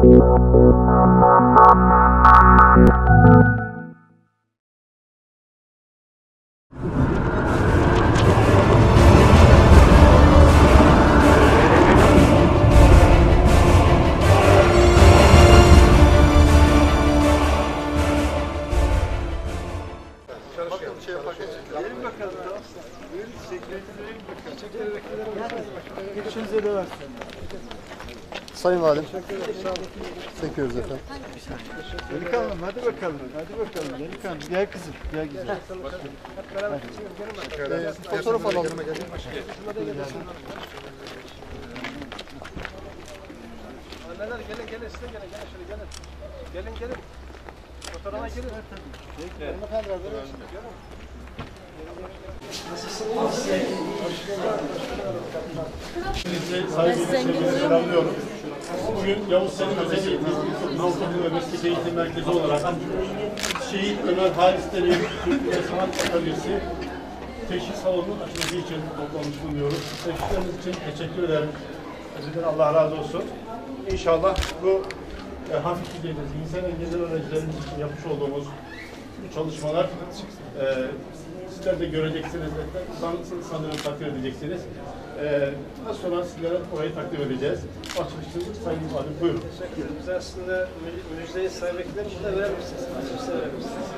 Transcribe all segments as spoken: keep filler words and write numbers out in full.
Sayın Valim, çekiyoruz efendim. Delikanlım, hadi bakalım, hadi bakalım. Delikanlım, gel kızım, gel güzel. Ee, fotoğraf alalım. Anneler gelin gelin size gelin gelin şöyle gelin. Gelin gelin. Fotoğrafa gelin. Saygıyla selamlıyorum. Bugün Yavuz Selim Özel Eğitim İlkokulu ve Meslek Eğitim Merkezi olarak Şehit Ömer Halis Demir Kültür ve Sanat Atölyesi teşhis salonunun açılması için toplanmış bulunuyoruz. Teşhisleriniz için teşekkür ederim. Sizden Allah razı olsun. İnşallah bu e, hafif düzeyde zihinsel engelli öğrencilerimiz için yapmış olduğumuz bu çalışmalar e, sizler de göreceksiniz, san, sanırım takdir edeceksiniz. Ee, daha sonra sizlere orayı takdim edeceğiz. Açılışınız Sayın Valim, buyurun. Teşekkür ederim. Biz aslında müjdeyi sahibinden burada verir misiniz? Açılışta verir misiniz?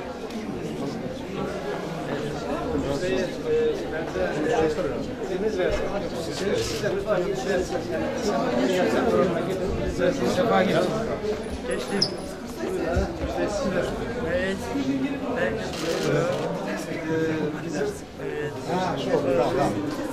Müjdeyi bence biriniz versin. Siz de lütfen gidersiniz. Sefa gidersiniz. Geçtim. Müjdeyi siz verin. Evet. Ben Evet. Ha, şu oldu. Tamam.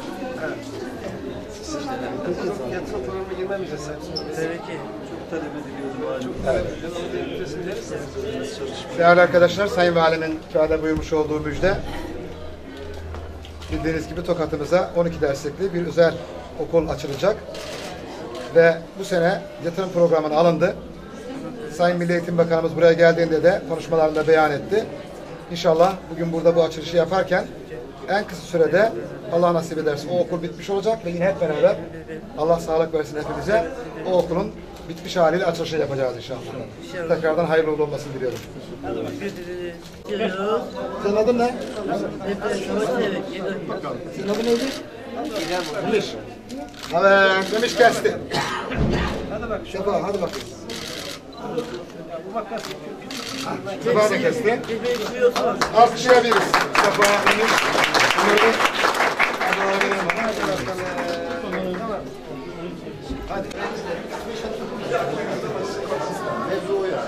Yatırım programına girmemize sen. tabii ki çok talep ediliyordu. Çok talep ediliyordu. Değerli arkadaşlar, Sayın Valimin kağıda buyurmuş olduğu müjde, bildiğiniz gibi Tokat'ımıza on iki derslikli bir özel okul açılacak ve bu sene yatırım programına alındı. Sayın Milli Eğitim Bakanımız buraya geldiğinde de konuşmalarında beyan etti. İnşallah bugün burada bu açılışı yaparken en kısa sürede Allah nasip ederse o okul bitmiş olacak ve yine hep beraber Allah sağlık versin hepimize o okulun bitmiş haliyle açılışı yapacağız inşallah. İnşallah. Tekrardan hayırlı uğurlu olmasını diliyorum. Geliyoruz. Senin adın ne? Bakalım. Senin adın neydi? Demiş. Evet, Demiş kesti. Hadi bak. Sefa, hadi bakalım. Bu makas. Sefa da kesti. Efendim duyuyorsunuz. Alkışlayabiliriz. Sefa, Demiş. Bunları hadi. Mevzu o ya.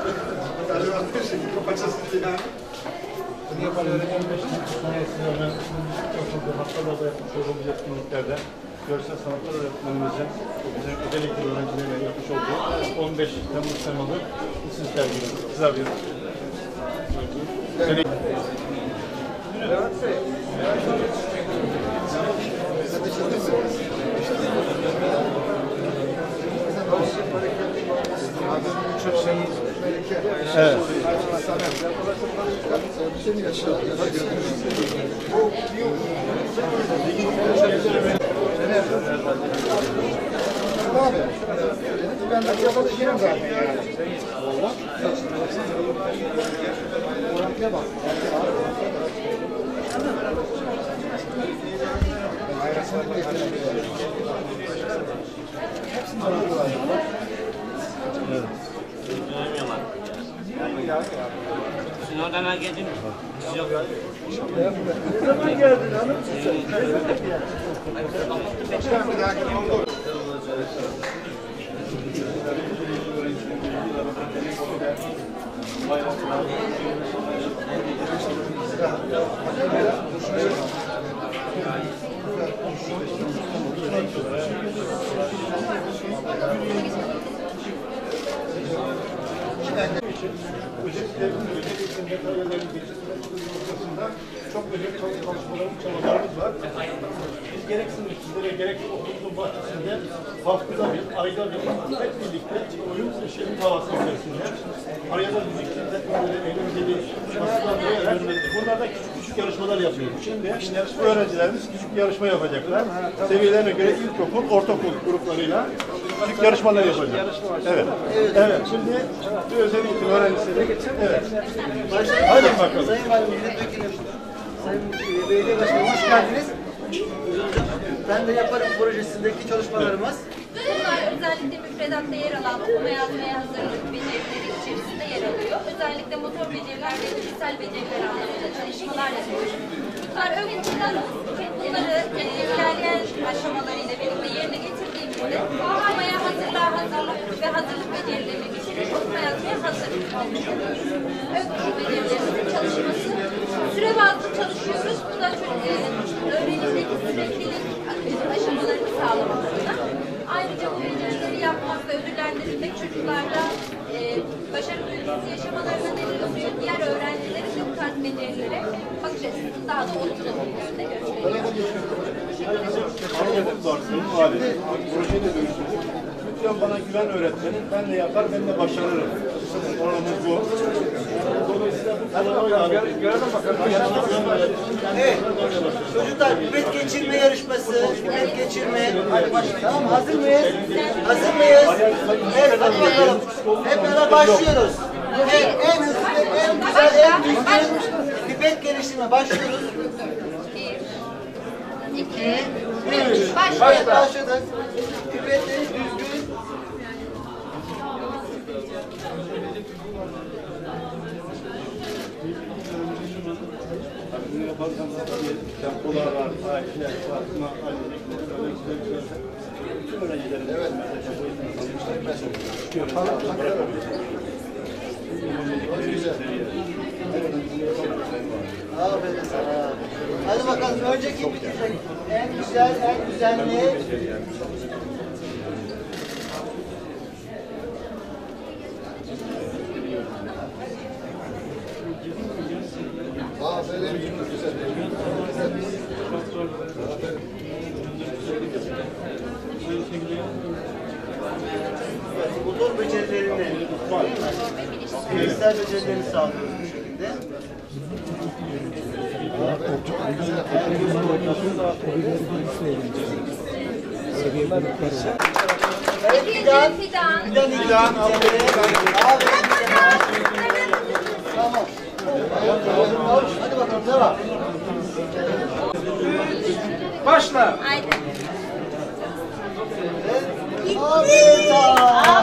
Bunu yapan öğretmenler sonrasında ben haftalarda yapmış olduğumuz etkinliklerde görsel sanatlar öğretmenimizin bize özel eğitim öğrencilerine yapmış olduğu on beş Temmuz temalı isim sergisi. Kısa bir sene. Evet Bey. Evet. Abi, ben de yapabilirim zaten. Orantıya bak. Hepsini orantılar. Evet. Sizin oradan ha geldin mi? Yok. Ne zaman geldin hanım? Başkanım bir dahaki oldu. Özellikle özel eğitim materyallerinin geliştirilmesi noktasında çok özel çalışmalarımız, çalışmalarımız var. Biz gerek sınıfçılara gerek okulumuzun bahçesinde haftada bir, ayda bir hep birlikte oyun şehrin havası içerisinde araya da müzik, eğlenceli masalar ve bunlarda küçük küçük yarışmalar yapıyoruz. Şimdi öğrencilerimiz küçük yarışma yapacaklar. Seviyelerine göre ilkokul, ortaokul gruplarıyla ilk yarışmaları yapacağız. Evet. Evet. Şimdi bir özel eğitim öğrencisi. Evet. Hadi bakalım. Sayın Valim, Milletvekilim, Sayın Belediye Başkanım, hoş geldiniz. Ben de yaparım projesindeki çalışmalarımız. Bunlar özellikle müfredatta yer alan okuma yazmaya hazırlık becerileri içerisinde yer alıyor. Özellikle motor beceriler ve fiziksel beceriler anlamında çalışmalar yapıyoruz. Bunlar öğreticiler bunları e, ilerleyen aşamalarıyla birlikte yerine getirdiğimizde okumaya hazırlığa hazırlık ve hazırlık becerilerini bitirip okuma yazmaya hazırlık olmuş oluyoruz. Okuma becerilerimizin çalışması süre bazlı çalışıyoruz. Bu da e, öğrenimdeki süreklilik aşamalarını sağlamak adına. Ayrıca bu becerileri yapmak ve ödüllendirilmek çocuklarda e, başarı duygusu yaşamalarına neden oluyor. Diğer öğrencilerin de bu tarz becerilere bakış açısının daha da olumlu olmasını gösteriyor. Anladım var. Sayın Valim. Projede dönüştürdük. Lütfen bana güven öğretmenin. Ben de yapar, ben de başarırım. Oranımız bu. Dolayısıyla bu konuda görelim bakalım. Evet. Çocuklar, pipet geçirme yarışması, pipet geçirme. Hadi başlayalım. Tamam, hazır mıyız? Hazır mıyız? Evet, hadi bakalım. Hep beraber başlıyoruz. Evet, en hızlı, en güzel, en düzgün pipet geliştirme. Başlıyoruz. Bir, iki, üç. Evet, Başlayalım. başladık. Pipeti düzgün. Bunu yaparken tempolar var, ayetler, fatma, alilik, tüm öğrencilerin evet. Aferin sana. Hadi bakalım, önceki bitirecek. En güzel, en güzelliği. Aferin. Güzel. Motor becerilerini, fiziksel becerilerini sağlıyoruz bu şekilde. Evet, Fidan. Fidan. Fidan iki Fidan. Aferin Fidan. Tamam. Hadi bakalım, devam. Başla. Haydi. Aferin sana.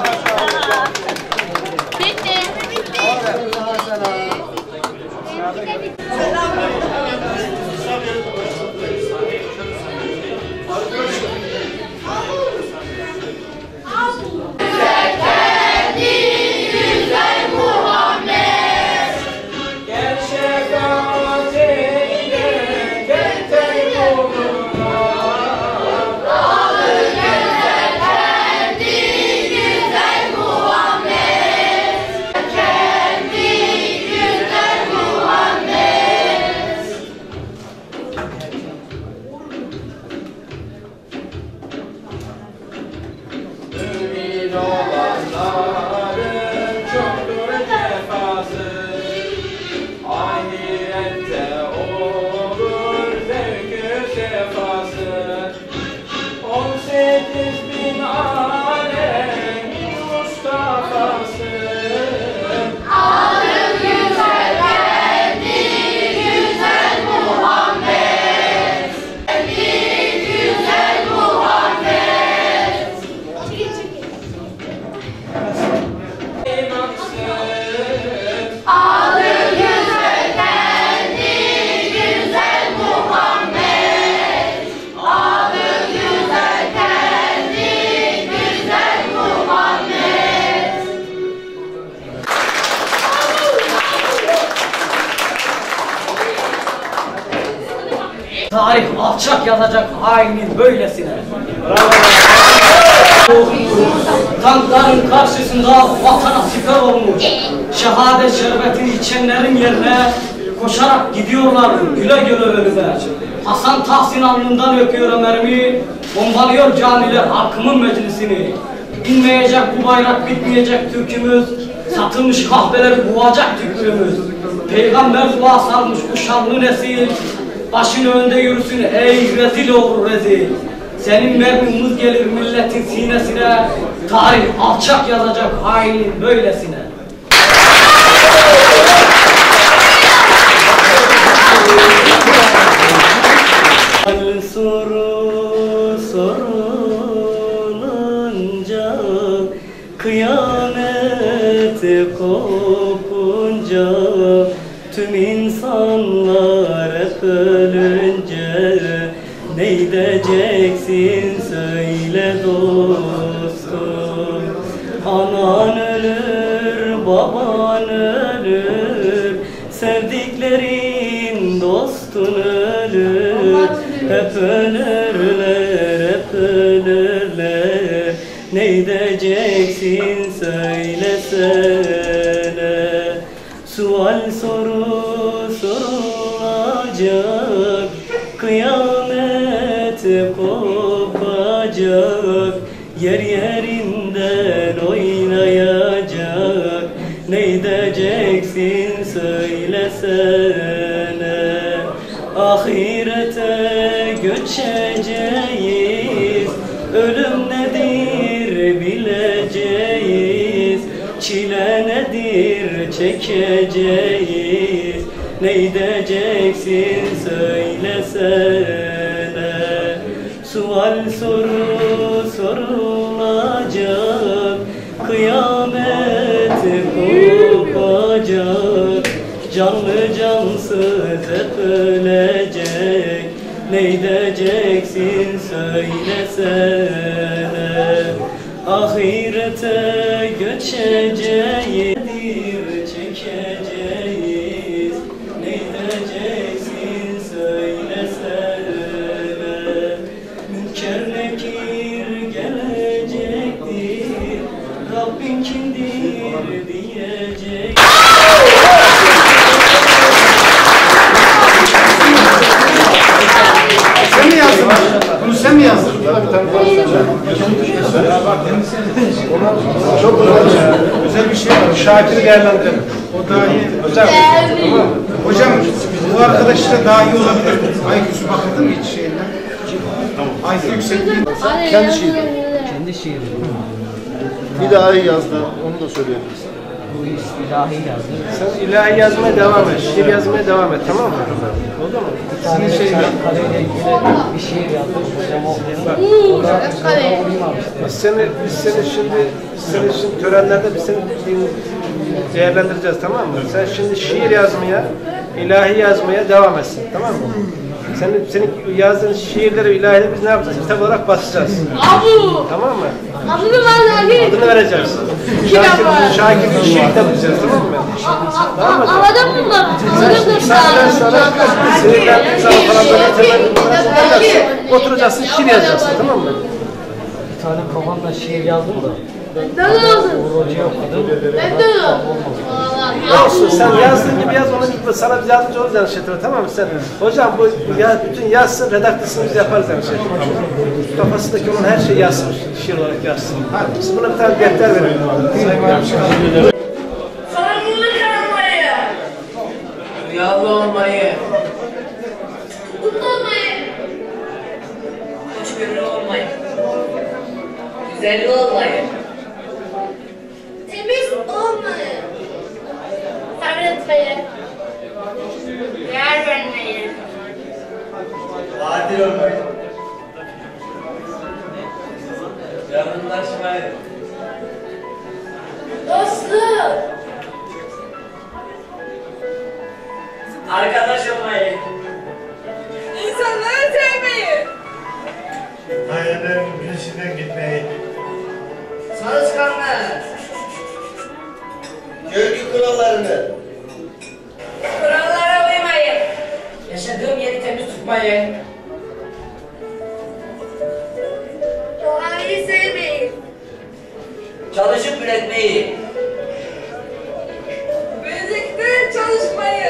Bitti. Bitti. Aferin sana. Benimki de bitti. Tarih alçak yazacak hainin böylesine. Tankların karşısında vatana siper olmuş. Şehadet şerbetini içenlerin yerine koşarak gidiyorlar güle güle ölüme. Hasan Tahsin alnından öpüyor Ömer'imi, bombalıyor camiler halkımın meclisini. Binmeyecek bu bayrak, bitmeyecek türkümüz, satılmış kahveleri boğacak tükrümüz. Peygamber dua salmış bu şanlı nesil, başın önde yürüsün ey rezil olur rezil. Senin mermimiz gelir milletin sinesine, tarih alçak yazacak hainin böylesine. Soru sorulunca, kıyamet kopunca, tüm insanlar hep ölünce, ne edeceksin söyle dostum. Anan ölür, baban ölür, sevdiklerin dostun ölür. Hep ölürler, hep ölürler, ne edeceksin söylesene. Sual soru sorulacak, kıyamet kopacak, yer yerinden oynayacak, ne edeceksin söylesene. Ahirete göçeceğiz, ölüm nedir bileceğiz, çile nedir çekeceğiz, ne edeceksin söylesene. Sual soru sorulacak, kıyamet kopacak, canlı cansız hep ölecek, ne edeceksin söylesene. Ahirete göçeceğiz, çekeceğiz, ne edeceksin söylesene. Münker nekir gelecektir, Rabbin kimdir diyecek. Sen mi yazdın? Bunu sen mi yazdın? Çok güzel. Özel bir şey var. Şakir'i değerlendirelim. O dahi özel. Tamam mı? Hocam bu arkadaş da daha iyi olabilir. I Q'su bakıldı mı hiç şeyinden? I Q yüksekliği. Kendi şiiri. Kendi şiiri. Bir daha iyi yazdı. Onu da söyleyebilirsin. Bu iş ilahi yazdı. Sen ilahi yazmaya devam et. Şiir yazmaya devam et. Tamam mı? Oldu mu? Senin şey kareyle ilgili bir şiir yazdım. Hocam okuyor. Biz seni, biz seni şimdi, biz seni şimdi törenlerde biz seni değerlendireceğiz, tamam mı? Sen şimdi şiir yazmaya, ilahi yazmaya devam etsin, tamam mı? Senin, senin yazdığın şiirleri, ilahileri biz ne yapacağız? Kitap olarak basacağız. Abu! Tamam mı? Adını ben de Adını vereceğiz. Şakir, Şakir'in şiir kitabı diyeceğiz, tamam mı? Tamam mı? Anladın mı bunları? Anladın mı? Sen sana sinirlendiğin zaman falan böyle temel oturacaksın, şiir yazacaksın, tamam mı? Bir tane kafamda şiir yazdım da. Ben de yazdım. Hocaya okudum. Ben de yazdım. Olsun, sen yazdığın gibi yaz, onun gibi sana biz yardımcı oluruz yani Şetra'ya, tamam mı? Sen, hocam bu ya, bütün yazsın, redaktısını biz yaparız yani Şetra'ya. Kafasındaki onun her şeyi yazsın, şiir olarak yazsın. Biz buna bir tane defter verelim. Sorumluluk almayı. Rüyalı olmayı, Mutlu olmayı. hoşgörülü olmayı, güzelli olmayı, Temiz olmayı. Sabretmeyi. Değer vermeyi. adil olmayı, yardımlaşmayı, Dostluk. arkadaş olmayı, İnsanları sevmeyi. Hayallerin birisinden gitmeyi, çalışkanlığı, görgü kurallarını, Kurallara uymayı. yaşadığım yeri temiz tutmayı, Doğayı sevmeyi. çalışıp üretmeyi, Birlikte çalışmayı.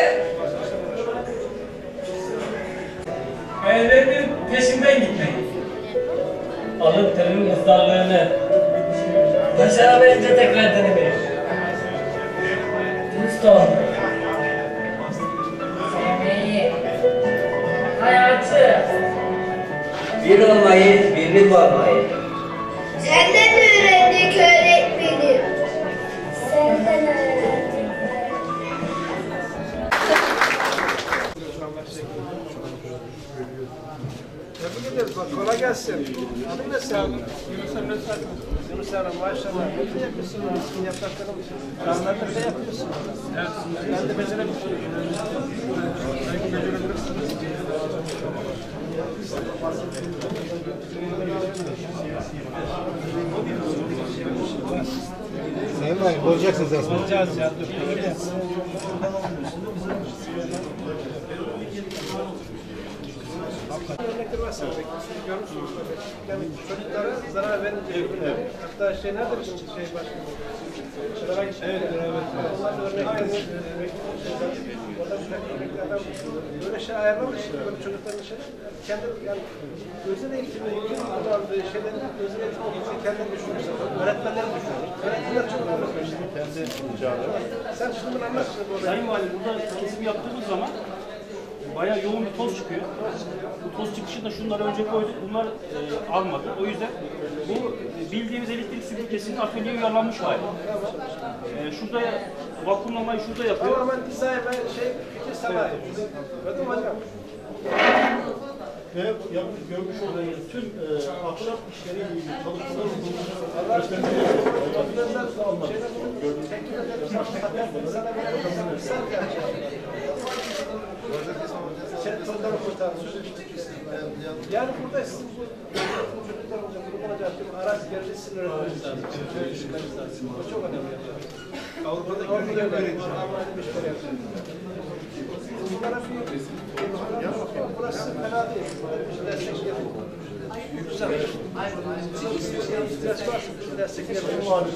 Hayallerinin peşinden gitmeyi. Alın terimin ızdarlığını. başaramayınca tekrar denemeyi, Dürüst olmayı. Sevmeyi. Hayatı. Bir olmayı, birlik olmayı. Senden öğrendik öğretmenim. Senden öğrendik. Tebrik ederiz. Bak kolay gelsin. Adın ne senin? Yunus Emre Sarı. Yunus Emre maşallah. Ne yapıyorsun? Sizin yapraklarım. Kanlarda ne yapıyorsun? Evet. Ben de becerebilirim. Belki becerebilirsiniz. Sayın Valim, bozacaksınız aslında. Bozacağız ya. Dur. Örnekler var sana. Görmüşsünüz. Yani çocuklara zarar verince hatta şey nerede bizim şey başlıyor? Evet, evet. Onların örnekleri böyle şey ayarlamış. Böyle çocukların şey kendi yani özel eğitimle ilgili kullandığı şeyleri özel eğitim okulunda kendini düşünmüş. Öğretmenler düşünüyor. Öğretmenler çok anlatıyor işte. Kendi mücadele. Sen şimdi bunu anlat. Sayın Valim, burada kesim yaptığımız zaman bayağı yoğun bir toz çıkıyor. Bu toz çıkışında şunları önce koyduk, bunlar e, almadı. O yüzden bu e, bildiğimiz elektrik süpürgesinin atölyeye uyarlanmış hali. E, şurada vakumlamayı şurada yapıyor. Tamamen dizayn ve şey fikir sanayi. Gördün mü hocam? Ve yapmış, görmüş olduğunuz tüm e, ahlat işleriyle ilgili çalışmaları yani burada sizin bu çocuklar olacak, grup olacak, arazi gerçeği sizin öğretmeniz lazım. Bu çok önemli. Avrupa'da görülen öğretim, Almanya'da beş kere yapıyor. Bunlara bir burası fena değil. Bir destek yapıyor. Güzel. İhtiyaç var. Destek yapıyor.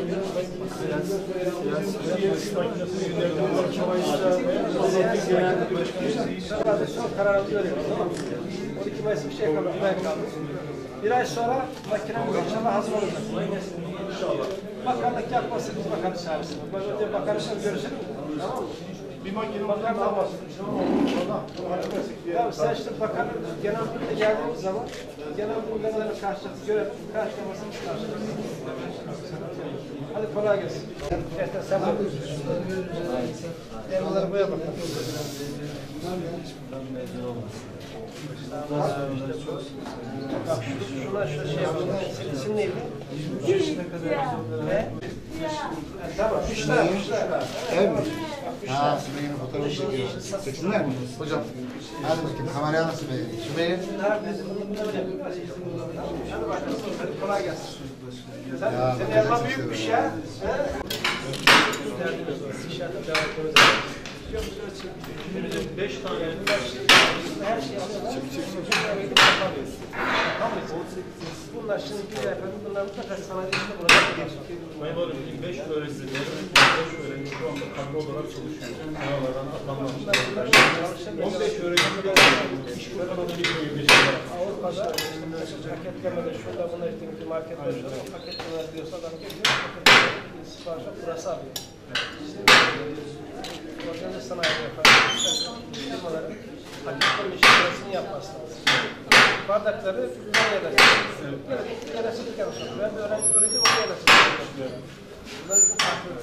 Son kararımızı veriyoruz. on iki Mayıs bir şey kaldı. Bir ay kaldı. Bir ay sonra makinemiz inşallah hazır olacak. İnşallah. Bakanlık yapmasın, biz bakanı çağırsınız. Ben önce bakanışla görüşelim. Tamam mı? bir makine bakan daha var. Ya sen işte bakan genel müdürle geldiğimiz zaman genel müdürle karşılaştık, görelim, karşılamasını karşılaştık. Hadi kolay gelsin. Gerçekten sen bak. Elmaları boya bakalım. Bak şuna şu şey yapalım. Senin isim neydi? Ne? Tamam, Büşra, Büşra. Evet mi? Ha, Sümeyye'nin fotoğrafını çekiyor. Çeksinler mi? Hocam. Hadi bakayım, kameraya nasıl Sümeyye? Sümeyye. Hadi bakalım, hadi kolay gelsin. Senin elma büyükmüş ya. beş tane Her şey bunlar şimdi bir efendim bunlar mutlaka sanayi işine bulacak. Sayın Valim, beş öğrencisi, beş öğrenci şu anda kadro olarak çalışıyor. Sınavlardan atanmamışlar. on beş öğrenci de iş kurtarmanın bir bölümü. Avrupa'da paketlemede şurada buna ettiğimiz marketler şurada paketlemeler diyorsa adam geliyor. Siparişe burası alıyor. Organize sanayi yapan firmaların paketlerin işlemesini yapması lazım. Bardakları Konya'da yapıyoruz. Gene sıkıntı yapıyoruz. Ben de öğrenci öğrenci oraya da sıkıntı yapıyorum. Bunlar bizim farklı.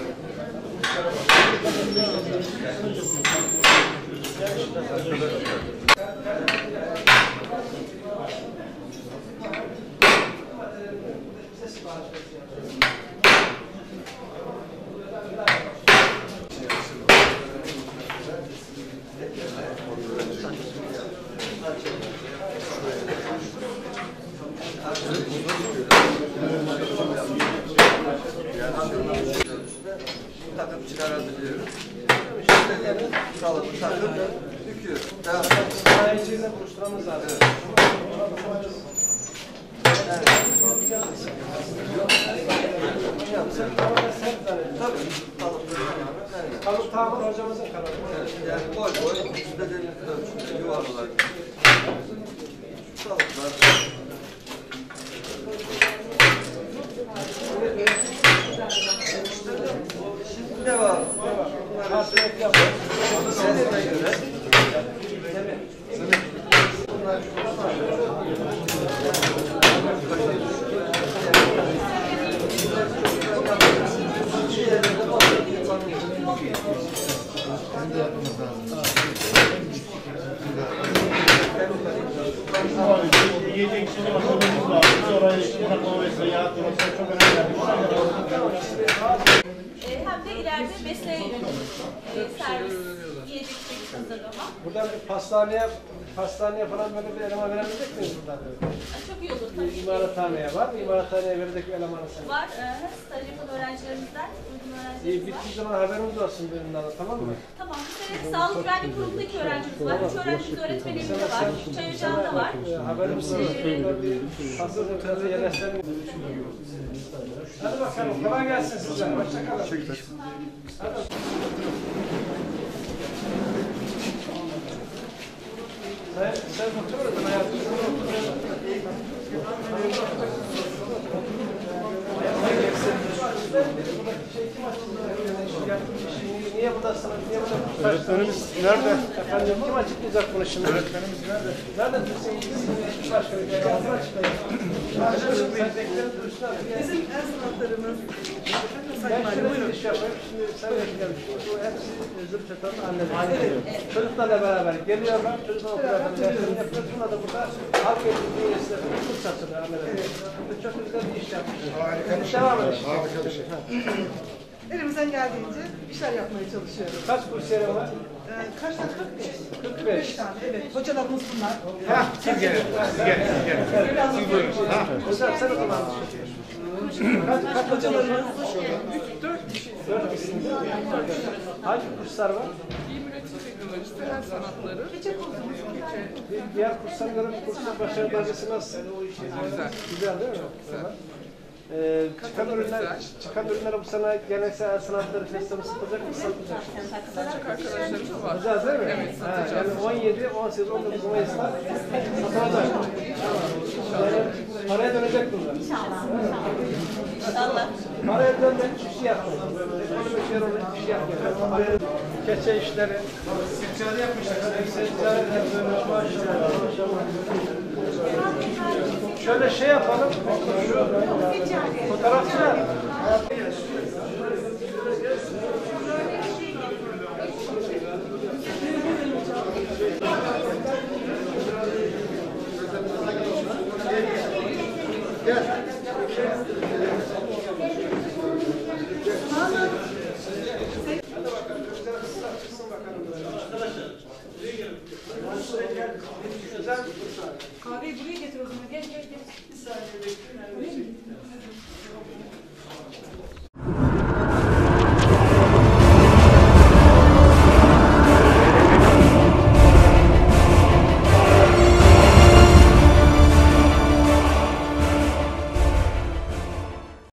Takım çıkarabiliyoruz. Kalıbı takıp döküyoruz. Sanayiciyle buluşturmamız lazım. Kalıp tamamen hocamızın kararı. Yani boy boy, üstünde de ölçüde yuvarlar. Kalıplar. Şimdi devam. Karşılık yapalım. Senede göre. çok önemli. E, hem de ileride mesleğe yönelik e, servis, yiyecek hazırlama. Buradan bir pastaneye, pastaneye falan böyle bir eleman verebilecek miyiz buradan? Çok iyi olur tabii ki. İmalathaneye var mı? İmalathaneye verecek bir elemanı sen. Var. E, staj yapan öğrencilerimizden, uygun İyi, öğrencilerimiz var. bittiği zaman haberimiz olsun bundan da, tamam mı? Tamam. Bir sene Sağlık Güvenlik Kurulu'nda iki öğrencimiz var. Üç öğrencimiz öğretmenimiz de var. Çay ocağında var. Ee, haberimiz olsun. Hazır hazır yerleştirelim. Hadi bakalım. Kolay gelsin size. Hoşçakalın. Hadi. Sen, sen otur orada hayatım. Niye buradasınız? Niye burada? Öğretmenimiz nerede? Efendim kim açıklayacak bunu şimdi? Öğretmenimiz nerede? Nerede dursun? Hiçbir başkanı geldi. Kim açıklayacak? Bizim el sanatlarımız Ben şöyle bir iş yapayım. Şimdi sen beklemiş. Bu hepsi Zülçatan'ın anneleri. Çocuklarla beraber geliyorlar. Çocuklar okullardan derslerini yapıyor. Sonra da burada halk eğitim üniversiteleri kurs satılıyor anneler. Çok güzel bir iş yapmış. Harika bir şey. Devam edelim. Harika bir şey. elimizden geldiğince işler yapmaya çalışıyoruz. Kaç kursiyerin var? Ee, kaç tane? kırk beş. kırk beş. tane, evet. Hocalarımız bunlar. Hah, siz gelin. Siz gelin. Siz gelin. Siz buyurun. Hocam sen o zaman. Kaç, kaç hocalarınız? Üç, dört kişi. Dört kişi. Hangi kurslar var? Giyim üretim teknolojisi, el sanatları. Bir diğer kurslar göre kurslar başarı derecesi nasıl? Güzel. Güzel değil mi? Güzel. Ee, çıkan ürünler, çıkan ürünler bu sene geleneksel el sanatları festivali satacak mı? Satacak. Satacak arkadaşlarımız var. Satacağız değil mi? Evet, Ha, satacağız. yani on yedi, on sekiz, on dokuz Mayıs'ta satılacak. Yani paraya dönecek bunlar. İnşallah. İnşallah. Paraya dönmek bir şey yapmayın. Ekonomik yer olur, bir şey yapmayın. Keçe işleri. Seccade yapmışlar. Seccade böyle maşallah. Şöyle şey yapalım. Şu fotoğraf